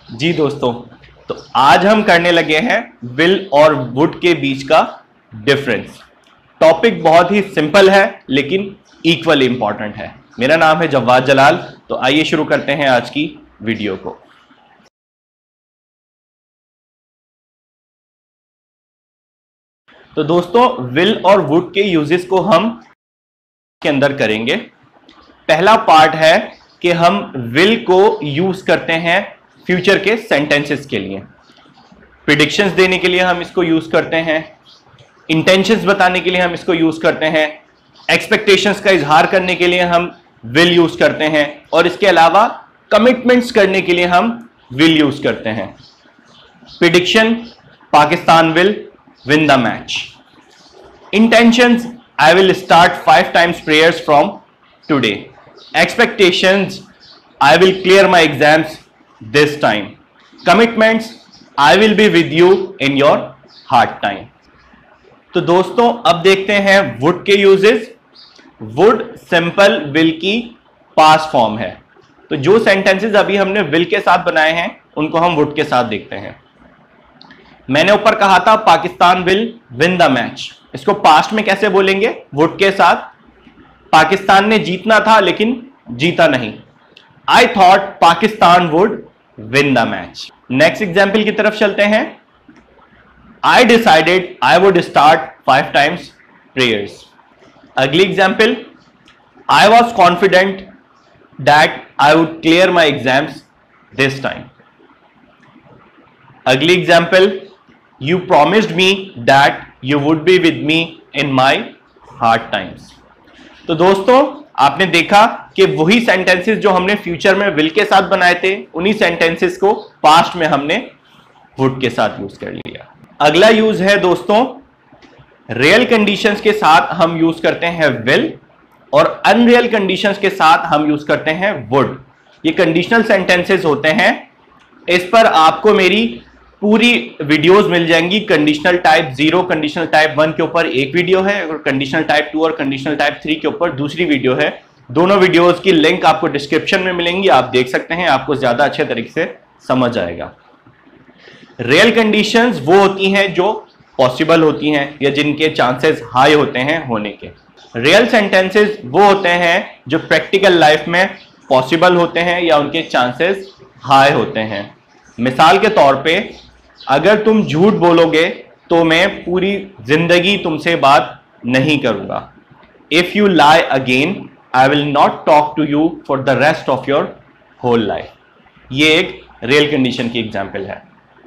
जी दोस्तों, तो आज हम करने लगे हैं विल और वुड के बीच का डिफरेंस। टॉपिक बहुत ही सिंपल है लेकिन इक्वली इंपॉर्टेंट है। मेरा नाम है जव्वाद जलाल। तो आइए शुरू करते हैं आज की वीडियो को। तो दोस्तों, विल और वुड के यूजेस को हम के अंदर करेंगे। पहला पार्ट है कि हम विल को यूज करते हैं फ्यूचर के सेंटेंसेस के लिए, प्रिडिक्शंस देने के लिए हम इसको यूज करते हैं, इंटेंशंस बताने के लिए हम इसको यूज करते हैं, एक्सपेक्टेशंस का इजहार करने के लिए हम विल यूज करते हैं, और इसके अलावा कमिटमेंट्स करने के लिए हम विल यूज करते हैं। Prediction, Pakistan will win the match. Intentions, I will start 5 times prayers from today. Expectations, I will clear my exams this time. Commitments, I will be with you in your hard time. तो दोस्तों, अब देखते हैं would के uses. Would simple will की past form है। तो जो सेंटेंसेस अभी हमने विल के साथ बनाए हैं उनको हम वुड के साथ देखते हैं। मैंने ऊपर कहा था Pakistan will win the match, इसको पास्ट में कैसे बोलेंगे? वुड के साथ। पाकिस्तान ने जीतना था लेकिन जीता नहीं। I thought Pakistan would win the match. Next example की तरफ चलते हैं। I decided I would start 5 times prayers. अगली example, I was confident that I would clear my exams this time. अगली example, you promised me that you would be with me in my hard times. तो दोस्तों, आपने देखा कि वही sentences जो हमने फ्यूचर में विल के साथ बनाए थे, उन्हीं सेंटेंसेस को पास्ट में हमने वुड के साथ यूज कर लिया। अगला यूज है दोस्तों, रियल कंडीशंस के साथ हम यूज करते हैं विल, और अनरियल कंडीशंस के साथ हम यूज करते हैं वुड। ये कंडीशनल सेंटेंसेस होते हैं। इस पर आपको मेरी पूरी वीडियोस मिल जाएंगी। कंडीशनल टाइप 0, कंडीशनल टाइप 1 के ऊपर एक वीडियो है, और कंडीशनल टाइप 2 और कंडीशनल टाइप 3 के ऊपर दूसरी वीडियो है। दोनों वीडियोस की लिंक आपको डिस्क्रिप्शन में मिलेंगी, आप देख सकते हैं, आपको ज्यादा अच्छे तरीके से समझ आएगा। रियल कंडीशंस वो होती हैं जो पॉसिबल होती हैं या जिनके चांसेस हाई होते हैं होने के। रियल सेंटेंसेस वो होते हैं जो प्रैक्टिकल लाइफ में पॉसिबल होते हैं या उनके चांसेस हाई होते हैं। मिसाल के तौर पे, अगर तुम झूठ बोलोगे तो मैं पूरी जिंदगी तुमसे बात नहीं करूंगा। If you lie again I will not talk to you for the rest of your whole life. ये एक रियल कंडीशन की एग्जाम्पल है।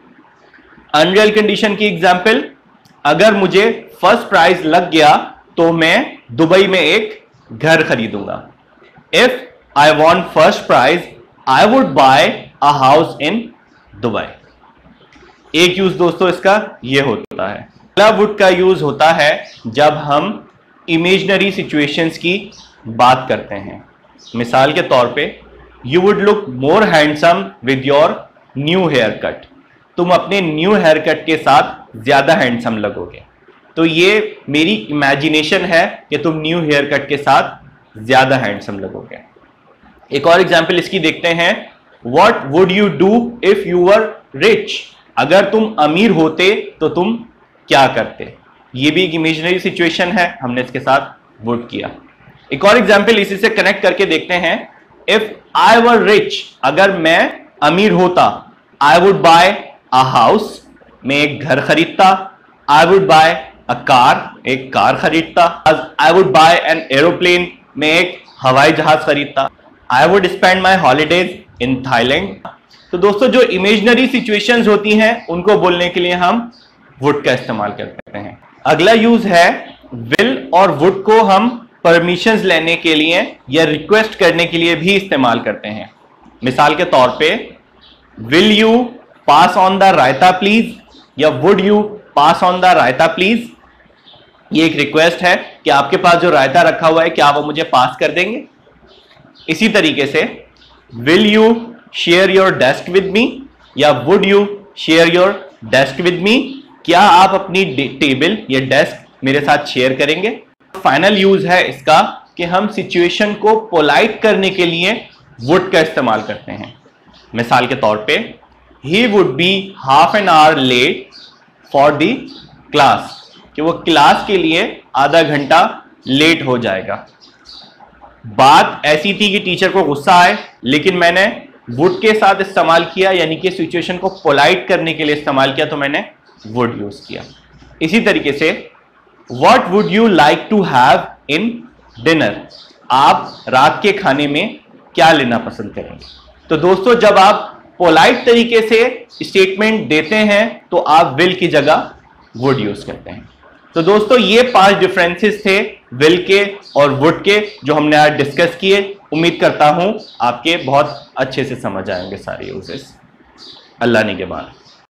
अनरियल कंडीशन की एग्जाम्पल, अगर मुझे फर्स्ट प्राइज लग गया तो मैं दुबई में एक घर खरीदूंगा। If I want first prize I would buy a house in Dubai. एक यूज दोस्तों इसका ये होता है। अगला वुड का यूज होता है जब हम इमेजिनरी सिचुएशंस की बात करते हैं। मिसाल के तौर पे, you would look more handsome with your new haircut. तुम अपने न्यू हेयर कट के साथ ज्यादा हैंडसम लगोगे। तो ये मेरी इमेजिनेशन है कि तुम न्यू हेयर कट के साथ ज्यादा हैंडसम लगोगे। एक और एग्जाम्पल इसकी देखते हैं। What would you do if you were rich? अगर तुम अमीर होते तो तुम क्या करते? ये भी एक इमेजिनरी सिचुएशन है, हमने इसके साथ वुड किया। एक और एग्जाम्पल इसी से कनेक्ट करके देखते हैं। If I were rich, अगर मैं अमीर होता, I would buy a house, मैं एक घर खरीदता। I would buy a car, एक कार खरीदता। I would buy an aeroplane, मैं एक हवाई जहाज खरीदता। I would spend my holidays in Thailand. तो दोस्तों, जो इमेजिनरी सिचुएशंस होती हैं उनको बोलने के लिए हम वुड का इस्तेमाल करते हैं। अगला यूज है, विल और वुड को हम परमिशंस लेने के लिए या रिक्वेस्ट करने के लिए भी इस्तेमाल करते हैं। मिसाल के तौर पे, will you pass on the raita please, या would you pass on the raita please. ये एक रिक्वेस्ट है कि आपके पास जो रायता रखा हुआ है क्या वो मुझे पास कर देंगे। इसी तरीके से, will you share your desk with me, या would you share your desk with me. क्या आप अपनी टेबल या डेस्क मेरे साथ शेयर करेंगे। फाइनल यूज है इसका कि हम सिचुएशन को पोलाइट करने के लिए वुड का इस्तेमाल करते हैं। मिसाल के तौर पे, he would be half an hour late for the class, कि वो क्लास के लिए आधा घंटा लेट हो जाएगा। बात ऐसी थी कि टीचर को गुस्सा आए, लेकिन मैंने वुड के साथ इस्तेमाल किया, यानी कि सिचुएशन को पोलाइट करने के लिए इस्तेमाल किया, तो मैंने वुड यूज किया। इसी तरीके से what would you like to have in dinner, आप रात के खाने में क्या लेना पसंद करेंगे। तो दोस्तों जब आप पोलाइट तरीके से स्टेटमेंट देते हैं तो आप विल की जगह वुड यूज करते हैं। तो दोस्तों ये 5 डिफरेंसेस थे विल के और वुड के जो हमने आज डिस्कस किए। उम्मीद करता हूं आपके बहुत अच्छे से समझ आएंगे सारे यूजेस। अल्लाह ने के बाद।